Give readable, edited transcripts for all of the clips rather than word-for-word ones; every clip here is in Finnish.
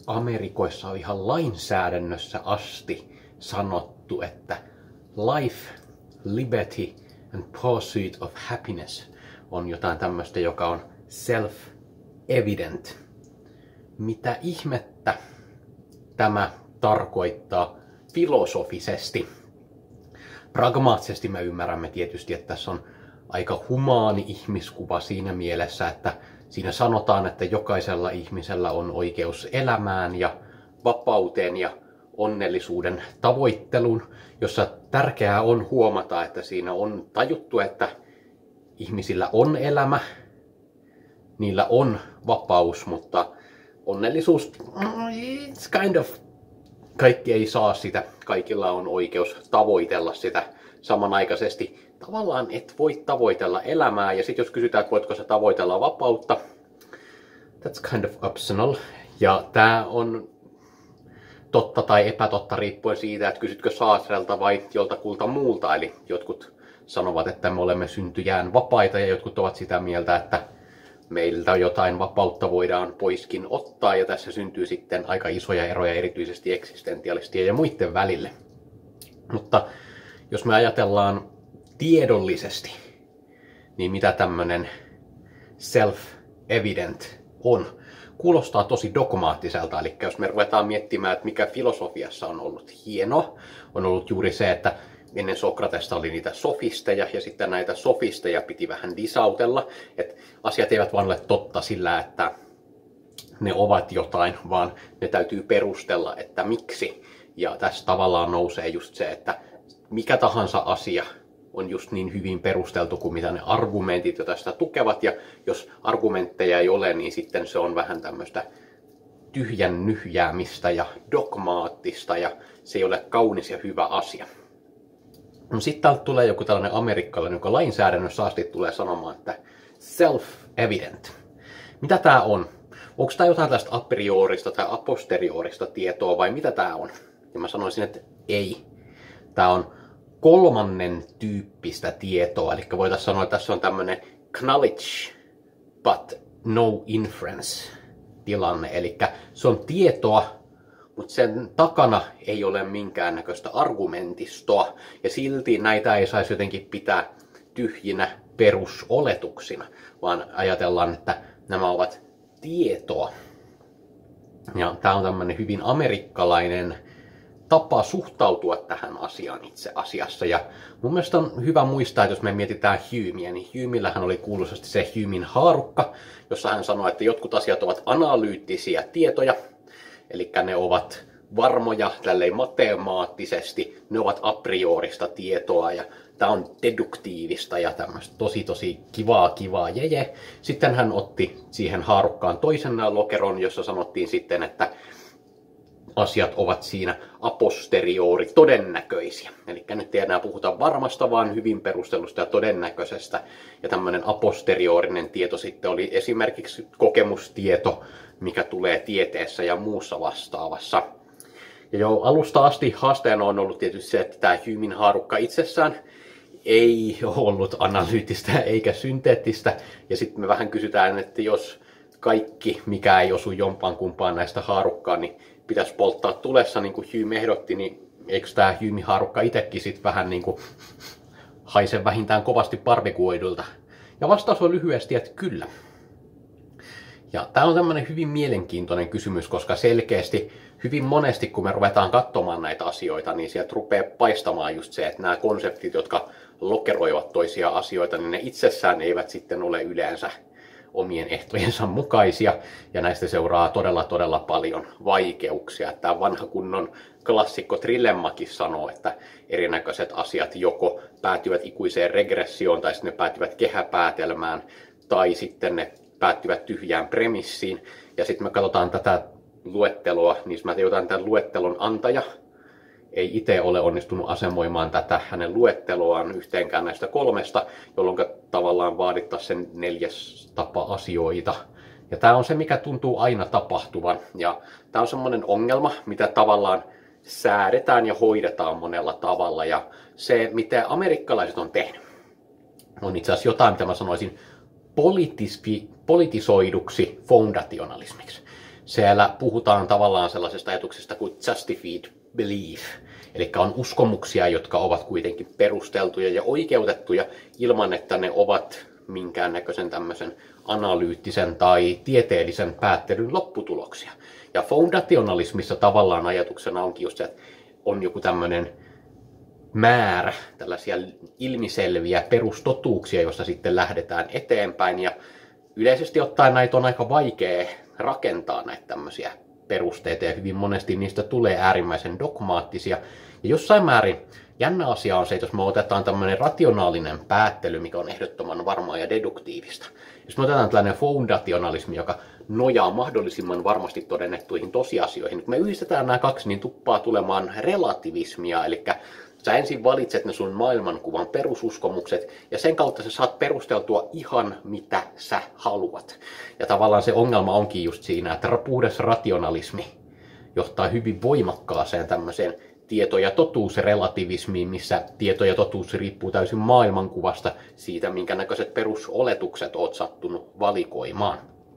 Amerikoissa on ihan lainsäädännössä asti sanottu, että life, liberty and pursuit of happiness on jotain tämmöistä, joka on self-evident. Mitä ihmettä tämä tarkoittaa filosofisesti? Pragmaattisesti me ymmärrämme tietysti, että tässä on aika humaani ihmiskuva siinä mielessä, että siinä sanotaan, että jokaisella ihmisellä on oikeus elämään ja vapauteen ja onnellisuuden tavoitteluun, jossa tärkeää on huomata, että siinä on tajuttu, että ihmisillä on elämä, niillä on vapaus, mutta onnellisuus, it's kind of, kaikki ei saa sitä, kaikilla on oikeus tavoitella sitä samanaikaisesti. Tavallaan et voi tavoitella elämää, ja sitten jos kysytään, että voitko sä tavoitella vapautta, that's kind of optional. Ja tää on totta tai epätotta riippuen siitä, että kysytkö Sartrelta vai joltakulta muulta. Eli jotkut sanovat, että me olemme syntyjään vapaita, ja jotkut ovat sitä mieltä, että meiltä jotain vapautta voidaan poiskin ottaa, ja tässä syntyy sitten aika isoja eroja erityisesti eksistentialistien ja muiden välille. Mutta jos me ajatellaan tiedollisesti, niin mitä tämmönen self-evident on? Kuulostaa tosi dogmaattiselta, eli jos me ruvetaan miettimään, että mikä filosofiassa on ollut hieno, on ollut juuri se, että ennen Sokratesta oli niitä sofisteja, ja sitten näitä sofisteja piti vähän disautella, että asiat eivät vaan ole totta sillä, että ne ovat jotain, vaan ne täytyy perustella, että miksi. Ja tässä tavallaan nousee just se, että mikä tahansa asia on just niin hyvin perusteltu kuin mitä ne argumentit, joita sitä tukevat. Ja jos argumentteja ei ole, niin sitten se on vähän tämmöistä tyhjän nyhjäämistä ja dogmaattista, ja se ei ole kaunis ja hyvä asia. No sitten täältä tulee joku tällainen amerikkalainen, joka lainsäädännössä asti tulee sanomaan, että self-evident. Mitä tää on? Onko tää jotain tällaista a priorista tai a posteriorista tietoa vai mitä tää on? Ja mä sanoisin, että ei. Tää on kolmannen tyyppistä tietoa, eli voitaisiin sanoa, että tässä on tämmöinen knowledge but no inference tilanne, eli se on tietoa, mutta sen takana ei ole minkäännäköistä argumentistoa, ja silti näitä ei saisi jotenkin pitää tyhjinä perusoletuksina, vaan ajatellaan, että nämä ovat tietoa. Ja tämä on tämmöinen hyvin amerikkalainen tapa suhtautua tähän asiaan itse asiassa. Ja mun mielestä on hyvä muistaa, että jos me mietitään Humea, niin Humillähän oli kuuluisasti se Humen haarukka, jossa hän sanoi, että jotkut asiat ovat analyyttisiä tietoja, eli ne ovat varmoja tälleen matemaattisesti, ne ovat a priorista tietoa, ja tämä on deduktiivista ja tämmöistä tosi kivaa jeje. Sitten hän otti siihen haarukkaan toisen lokeron, jossa sanottiin sitten, että asiat ovat siinä a posteriori todennäköisiä. Eli nyt ei enää puhuta varmasta, vaan hyvin perustellusta ja todennäköisestä. Ja tämmöinen a posteriorinen tieto sitten oli esimerkiksi kokemustieto, mikä tulee tieteessä ja muussa vastaavassa. Ja jo alusta asti haasteena on ollut tietysti se, että tämä Humen haarukka itsessään ei ole ollut analyyttistä eikä synteettistä. Ja sitten me vähän kysytään, että jos kaikki, mikä ei osu jompaan kumpaan näistä haarukkaan, niin pitäisi polttaa tulessa, niin kuin Hume ehdotti, niin eikö tämä Humen haarukka itsekin sitten vähän niin kuin haise vähintään kovasti barbekuoidulta? Ja vastaus on lyhyesti, että kyllä. Ja tämä on tämmöinen hyvin mielenkiintoinen kysymys, koska selkeästi hyvin monesti, kun me ruvetaan katsomaan näitä asioita, niin sieltä rupeaa paistamaan just se, että nämä konseptit, jotka lokeroivat toisia asioita, niin ne itsessään eivät sitten ole yleensä omien ehtojensa mukaisia, ja näistä seuraa todella paljon vaikeuksia. Tämä vanha kunnon klassikko Trilemmakin sanoo, että erinäköiset asiat joko päätyvät ikuiseen regressioon, tai sitten ne päätyvät kehäpäätelmään, tai sitten ne päättyvät tyhjään premissiin. Ja sitten me katsotaan tätä luetteloa, niin mä otan tämän luettelon antaja. Ei itse ole onnistunut asemoimaan tätä hänen luetteloaan yhteenkään näistä kolmesta, jolloin tavallaan vaadittaisiin sen 4. tapa asioita. Ja tämä on se, mikä tuntuu aina tapahtuvan. Ja tämä on semmoinen ongelma, mitä tavallaan säädetään ja hoidetaan monella tavalla. Ja se, mitä amerikkalaiset on tehnyt, on itse asiassa jotain, mitä mä sanoisin politisoiduksi foundationalismiksi. Siellä puhutaan tavallaan sellaisesta ajatuksesta kuin justified belief, eli on uskomuksia, jotka ovat kuitenkin perusteltuja ja oikeutettuja ilman, että ne ovat minkäännäköisen tämmöisen analyyttisen tai tieteellisen päättelyn lopputuloksia. Ja foundationalismissa tavallaan ajatuksena onkin just se, että on joku tämmöinen määrä tällaisia ilmiselviä perustotuuksia, joista sitten lähdetään eteenpäin. Ja yleisesti ottaen näitä on aika vaikea rakentaa näitä tämmöisiä perusteita, ja hyvin monesti niistä tulee äärimmäisen dogmaattisia. Ja jossain määrin jännä asia on se, että jos me otetaan tämmöinen rationaalinen päättely, mikä on ehdottoman varmaa ja deduktiivista. Jos me otetaan tällainen foundationalismi, joka nojaa mahdollisimman varmasti todennettuihin tosiasioihin, kun me yhdistetään nämä kaksi, niin tuppaa tulemaan relativismia, eli sä ensin valitset ne sun maailmankuvan perususkomukset, ja sen kautta sä saat perusteltua ihan mitä sä haluat. Ja tavallaan se ongelma onkin just siinä, että puhdas rationalismi johtaa hyvin voimakkaaseen tämmöiseen tieto- ja totuusrelativismiin, missä tieto ja totuus riippuu täysin maailmankuvasta siitä, minkä näköiset perusoletukset oot sattunut valikoimaan.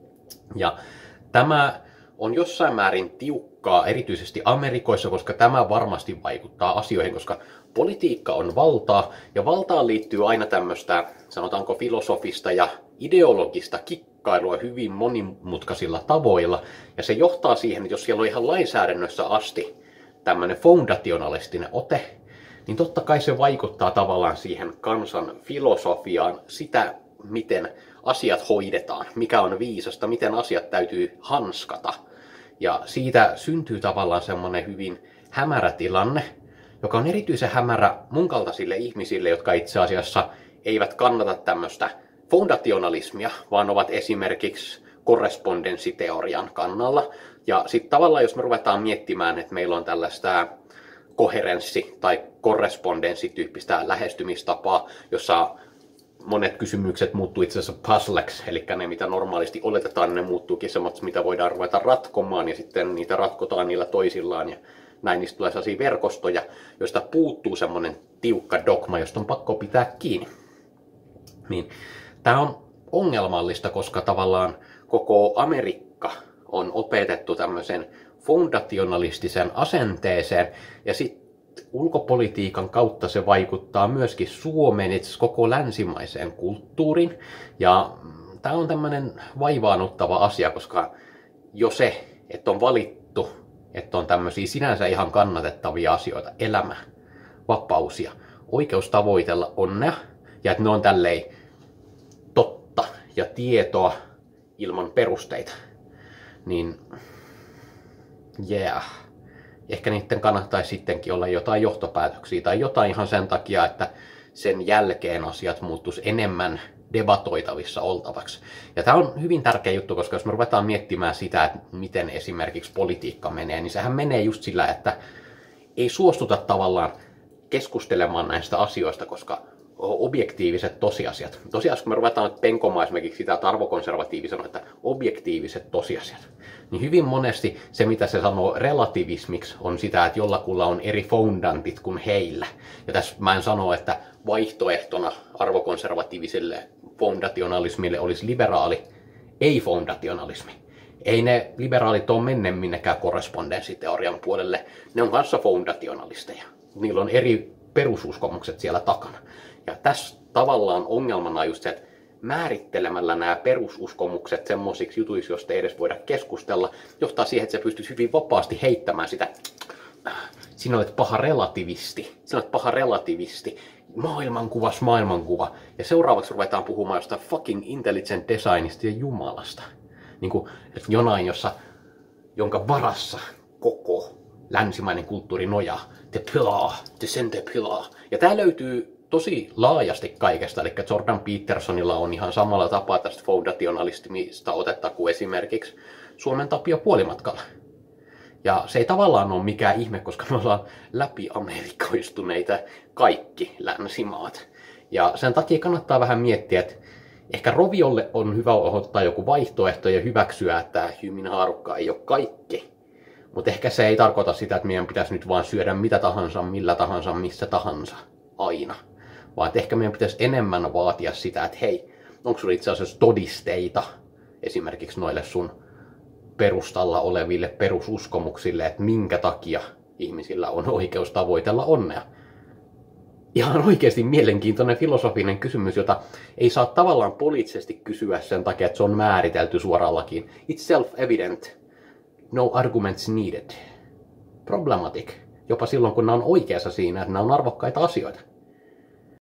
Ja tämä on jossain määrin tiukkaa, erityisesti Amerikoissa, koska tämä varmasti vaikuttaa asioihin, koska politiikka on valtaa, ja valtaan liittyy aina tämmöistä, sanotaanko filosofista ja ideologista kikkailua hyvin monimutkaisilla tavoilla, ja se johtaa siihen, että jos siellä on ihan lainsäädännössä asti tämmöinen foundationalistinen ote, niin totta kai se vaikuttaa tavallaan siihen kansan filosofiaan, sitä miten asiat hoidetaan, mikä on viisasta, miten asiat täytyy hanskata. Ja siitä syntyy tavallaan semmoinen hyvin hämärä tilanne, joka on erityisen hämärä mun kaltaisille ihmisille, jotka itse asiassa eivät kannata tämmöistä foundationalismia, vaan ovat esimerkiksi korrespondenssiteorian kannalla. Ja sitten tavallaan, jos me ruvetaan miettimään, että meillä on tällaista koherenssi- tai korrespondenssityyppistä lähestymistapaa, jossa monet kysymykset muuttuu itse asiassa puzzleksi, eli ne mitä normaalisti oletetaan, ne muuttuukin semmoista, mitä voidaan ruveta ratkomaan, ja sitten niitä ratkotaan niillä toisillaan, ja näin niistä tulee sellaisia verkostoja, joista puuttuu semmoinen tiukka dogma, josta on pakko pitää kiinni. Niin, tämä on ongelmallista, koska tavallaan koko Amerikka on opetettu tämmöisen foundationalistisen asenteeseen, ja sitten ulkopolitiikan kautta se vaikuttaa myöskin Suomeen, itse asiassa koko länsimaiseen kulttuuriin. Ja tämä on tämmöinen vaivaannuttava asia, koska jo se, että on valittu, että on tämmöisiä sinänsä ihan kannatettavia asioita, elämä, vapaus ja oikeus tavoitella onnea, ja että ne on tälleen totta ja tietoa ilman perusteita, niin ehkä niiden kannattaisi sittenkin olla jotain johtopäätöksiä tai jotain ihan sen takia, että sen jälkeen asiat muuttuisi enemmän debatoitavissa oltavaksi. Ja tämä on hyvin tärkeä juttu, koska jos me ruvetaan miettimään sitä, että miten esimerkiksi politiikka menee, niin sehän menee just sillä, että ei suostuta tavallaan keskustelemaan näistä asioista, koska objektiiviset tosiasiat. Tosiasiassa kun me ruvetaan penkomaan esimerkiksi sitä, että arvokonservatiivi sanoo, että objektiiviset tosiasiat, niin hyvin monesti se, mitä se sanoo relativismiksi, on sitä, että jollakulla on eri foundantit kuin heillä. Ja tässä mä en sano, että vaihtoehtona arvokonservatiiviselle foundationalismille olisi liberaali, ei-foundationalismi. Ei ne liberaalit ole menneet minnekään korrespondenssiteorian puolelle, ne on kanssa foundationalisteja. Niillä on eri perususkomukset siellä takana. Ja tässä tavallaan ongelmana on just se, että määrittelemällä nämä perususkomukset semmoisiksi jutuiksi, joista ei edes voida keskustella, johtaa siihen, että sä pystyt hyvin vapaasti heittämään sitä. Sinä olet paha relativisti. Sinä olet paha relativisti. Maailmankuva. Ja seuraavaksi ruvetaan puhumaan jostain fucking intelligent designista ja Jumalasta. Niin kuin jonain, jonka varassa koko länsimainen kulttuuri nojaa. The pillar, the center pillar. Ja tää löytyy tosi laajasti kaikesta, eli Jordan Petersonilla on ihan samalla tapaa tästä foundationalismista otetta kuin esimerkiksi Suomen Tapio Puolimatkalla. Ja se ei tavallaan ole mikään ihme, koska me ollaan läpi-amerikoistuneita kaikki länsimaat. Ja sen takia kannattaa vähän miettiä, että ehkä Roviolle on hyvä ottaa joku vaihtoehto ja hyväksyä, että Hymin haarukka ei ole kaikki. Mutta ehkä se ei tarkoita sitä, että meidän pitäisi nyt vaan syödä mitä tahansa, millä tahansa, missä tahansa, aina. Vaan että ehkä meidän pitäisi enemmän vaatia sitä, että hei, onko sulla itse asiassa todisteita esimerkiksi noille sun perustalla oleville perususkomuksille, että minkä takia ihmisillä on oikeus tavoitella onnea. Ihan oikeasti mielenkiintoinen filosofinen kysymys, jota ei saa tavallaan poliittisesti kysyä sen takia, että se on määritelty suoraan lakiin. It's self-evident. No arguments needed. Problematic. Jopa silloin, kun nämä on oikeassa siinä, että nämä on arvokkaita asioita.